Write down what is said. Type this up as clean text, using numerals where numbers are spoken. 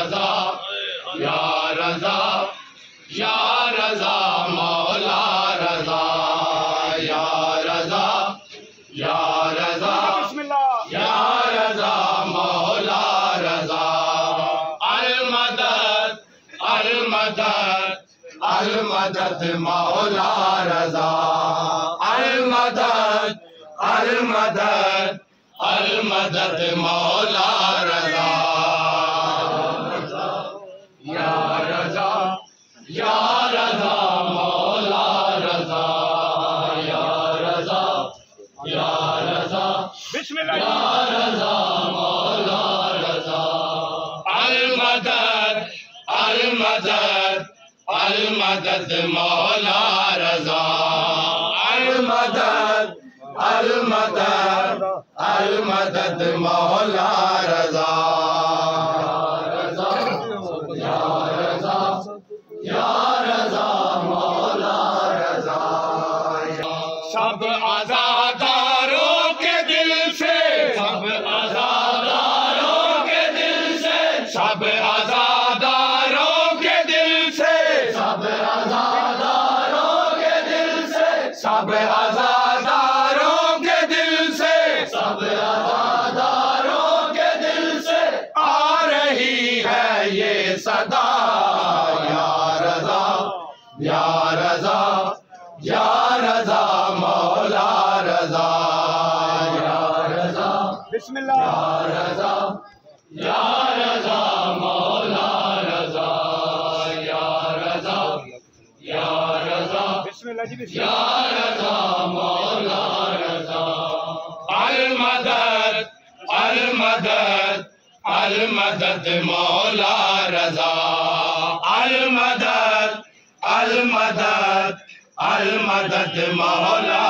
रजा या रजा या रजा मौला रजा या रजा या रजा या रजा मौला रजा अल मदद अल मदद अल मदद मौला रजा अल मदद अल मदद अल मदद मौला रजा या रजा या रजा मौला रजा या रजा या रजा बिस्मिल्लाह या रजा मौला रजा अल मदद अल मदद अल मदद मौला रजा अल मदद अल मदद अल मदद मौला रजा या रजा या रजा मौला रजा सब आज़ादारों के दिल से सब आज़ादारों के दिल से सब आज़ादारों के दिल से सब आज़ादारों के दिल से सब आज़ादारों के दिल से सब आज़ादारों के दिल से आ रही है ये सदा या रजा या रजा या रजा मौला रजा या रजा बिस्मिल्लाह या रजा या रजा मौला रजा या रजा या रजा बिस्मिल्लाह जी या रजा मौला रजा अल मदद अल मदद अल मदद मौला रजा अल मदद अल मदद अल मदद मौला